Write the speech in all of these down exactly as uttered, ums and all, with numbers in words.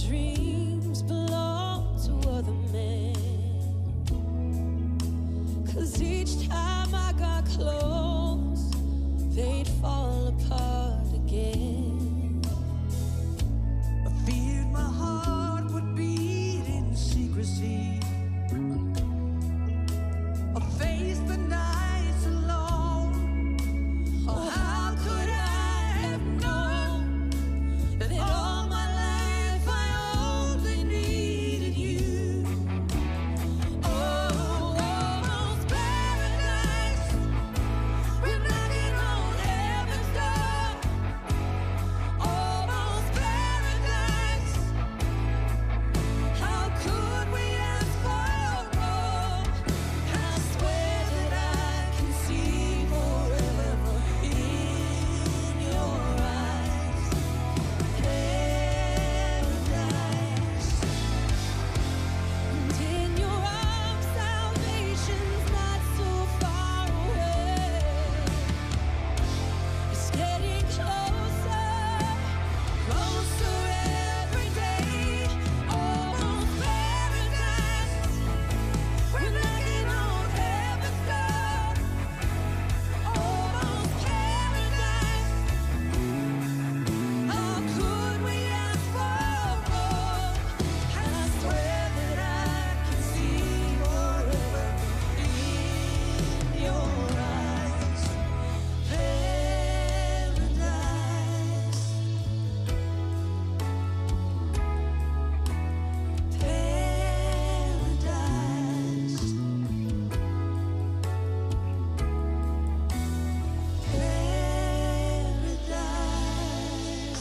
dreams belong to other men. 'Cause each time I got close, they'd fall apart again. I feared my heart would beat in secrecy. I faced the nights alone. Oh, how could I have known that all my life I only needed you? Oh, almost paradise. We're knocking on heaven's door. Almost paradise. How could we ask for more? I swear that I can see forever in your eyes. Paradise. And in your arms, salvation's not so far away. It's getting closer, closer every day. Almost paradise. We're knocking on heaven's door. Almost paradise. How could we ask for more? And I swear that I can see forever in your eyes. Paradise. Paradise. Paradise.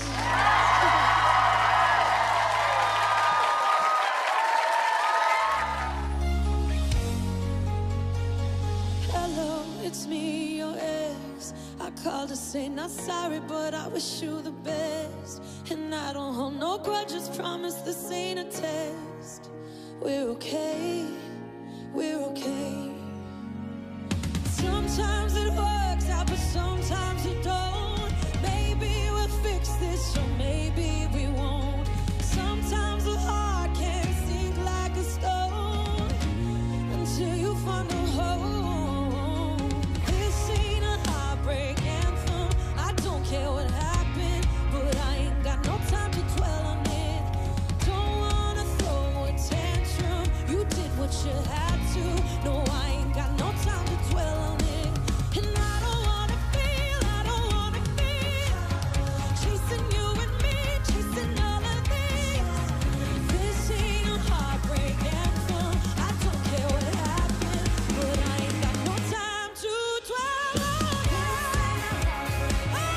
Hello, it's me, your ex. I called to say not sorry, but I wish you the best. And I don't hold no grudges, promise this ain't a test. We're okay, we're okay. Sometimes it works out, but sometimes it don't. Maybe we'll fix this, or maybe we won't. Sometimes a heart can sink like a stone until you find a home. This ain't a heartbreak anthem. I don't care what happened, but I ain't got no time to dwell on it. Don't wanna throw a tantrum. You did what you had to. No, I ain't got no time to dwell on it. And I don't wanna feel, I don't wanna feel chasing you and me, chasing all of these. This ain't a heartbreak anthem. I don't care what happened, but I ain't got no time to dwell on it. Oh,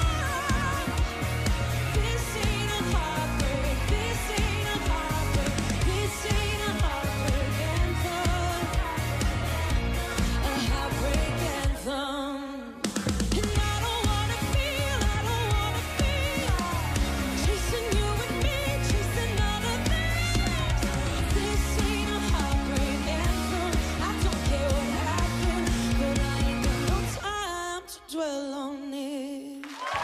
this ain't a heartbreak, this ain't a heartbreak, this ain't a heartbreak anthem. A heartbreak anthem. And I don't wanna feel, I don't wanna feel chasing you and me, chasing all of these. This ain't a heartbreak anthem. I don't care what happened, but I ain't got no time to dwell on it.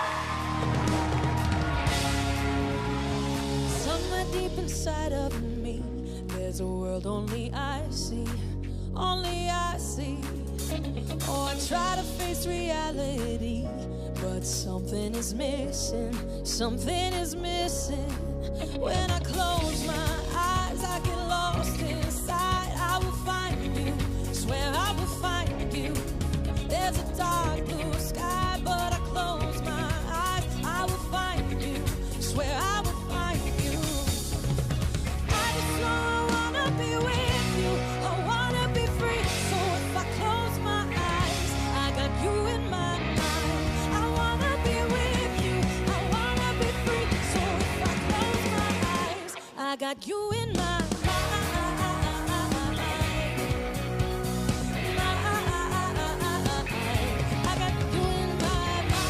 Somewhere deep inside of me, there's a world only I see, only I see. Oh, I try to face reality, but something is missing, something is missing. When I close my eyes, I get lost inside. I will find you, swear I will find you. There's a dark blue sky, but I close my eyes. I will find you, swear I will find you. I just know I wanna be with you. I wanna be free. So if I close my eyes, I got you in my mind. I wanna be with you. I wanna be free. So if I close my eyes, I got you in my mind. I got you in my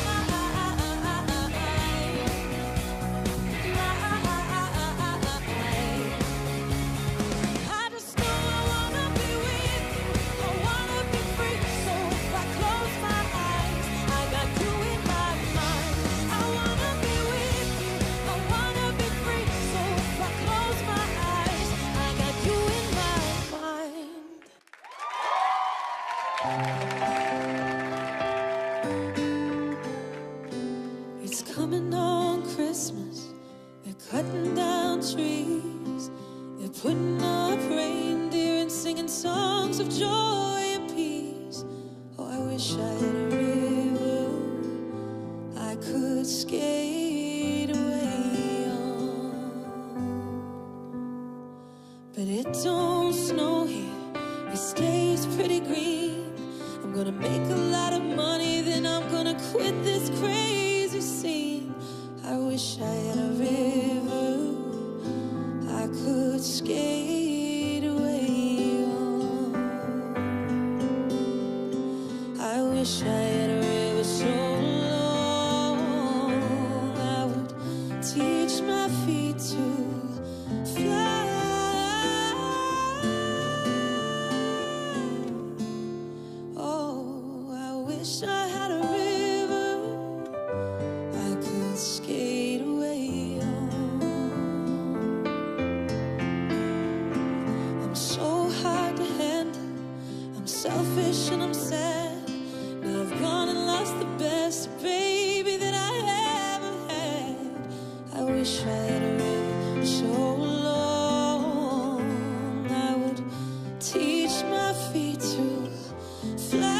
mind. I just know I wanna be with you. I wanna be free. So if I close my eyes, I got you in my mind. I wanna be with you. I wanna be free. So if I close It's coming on Christmas. They're cutting down trees. They're putting up reindeer and singing songs of joy and peace. Oh, I wish I had a river I could skate away on. But it don't snow here. It stays pretty green. I'm gonna make a lot of money, then I'm gonna quit this crazy scene. I wish I had a river I could skate away on. I wish I had a river so long I would teach my feet to fly. Oh, I wish I had a river I could skate away on. I'm so hard to handle. I'm selfish and I'm sad. Now I've gone and lost the best baby that I ever had. I wish I had a river so long I would teach my feet to fly.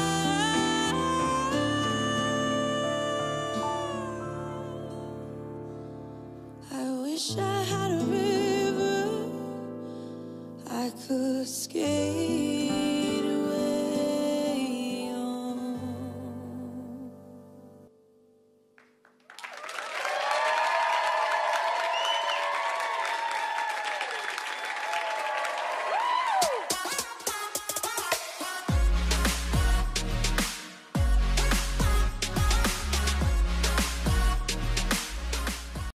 I wish I had a river I could skate